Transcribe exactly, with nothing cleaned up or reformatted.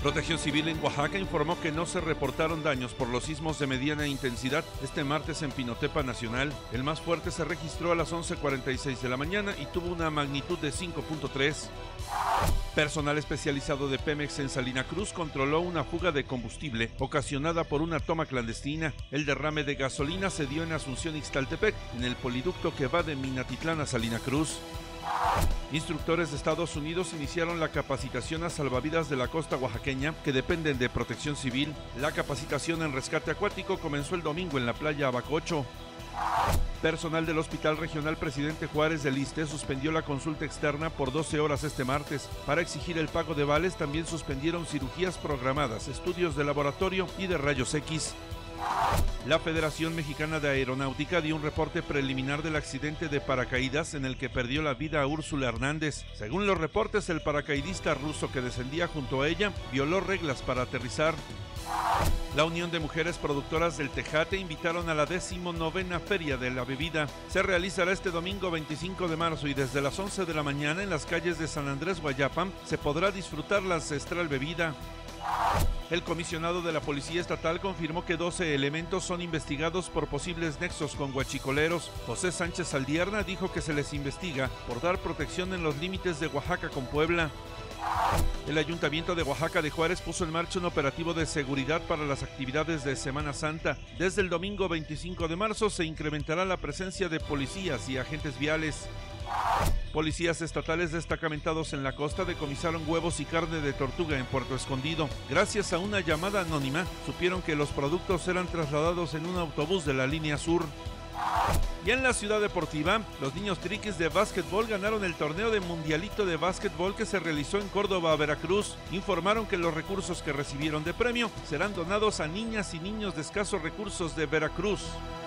Protección Civil en Oaxaca informó que no se reportaron daños por los sismos de mediana intensidad este martes en Pinotepa Nacional. El más fuerte se registró a las once cuarenta y seis de la mañana y tuvo una magnitud de cinco punto tres. Personal especializado de Pemex en Salina Cruz controló una fuga de combustible ocasionada por una toma clandestina. El derrame de gasolina se dio en Asunción Ixtaltepec, en el poliducto que va de Minatitlán a Salina Cruz. Instructores de Estados Unidos iniciaron la capacitación a salvavidas de la costa oaxaqueña que dependen de Protección Civil. La capacitación en rescate acuático comenzó el domingo en la playa Abacocho. Personal del Hospital Regional Presidente Juárez del Iste suspendió la consulta externa por doce horas este martes. Para exigir el pago de vales también suspendieron cirugías programadas, estudios de laboratorio y de rayos X. La Federación Mexicana de Aeronáutica dio un reporte preliminar del accidente de paracaídas en el que perdió la vida Úrsula Hernández. Según los reportes, el paracaidista ruso que descendía junto a ella violó reglas para aterrizar. La Unión de Mujeres Productoras del Tejate invitaron a la decimonovena Feria de la Bebida. Se realizará este domingo veinticinco de marzo y desde las once de la mañana en las calles de San Andrés Guayapam se podrá disfrutar la ancestral bebida. El comisionado de la Policía Estatal confirmó que doce elementos son investigados por posibles nexos con huachicoleros. José Sánchez Aldierna dijo que se les investiga por dar protección en los límites de Oaxaca con Puebla. El Ayuntamiento de Oaxaca de Juárez puso en marcha un operativo de seguridad para las actividades de Semana Santa. Desde el domingo veinticinco de marzo se incrementará la presencia de policías y agentes viales. Policías estatales destacamentados en la costa decomisaron huevos y carne de tortuga en Puerto Escondido. Gracias a una llamada anónima, supieron que los productos eran trasladados en un autobús de la línea sur. Y en la Ciudad Deportiva, los niños triquis de básquetbol ganaron el torneo de Mundialito de Básquetbol que se realizó en Córdoba, Veracruz. Informaron que los recursos que recibieron de premio serán donados a niñas y niños de escasos recursos de Veracruz.